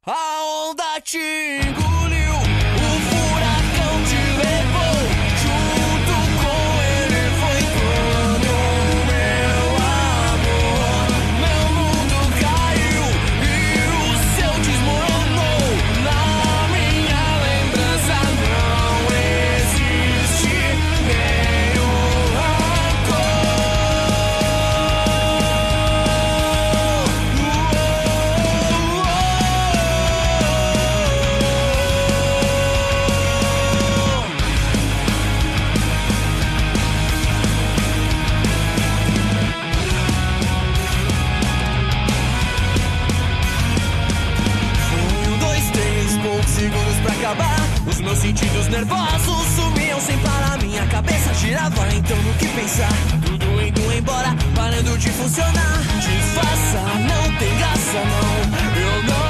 A onda te engoliu, o furacão te levou, junto com ele foi todo meu amor. Meu mundo caiu e o seu desmoronou. Na minha lembrança não existe nenhum segundos pra acabar. Os meus sentidos nervosos sumiam sem parar. Minha cabeça girava, então no que pensar. Tudo indo embora, parando de funcionar. Disfarça, não tem graça não. Eu não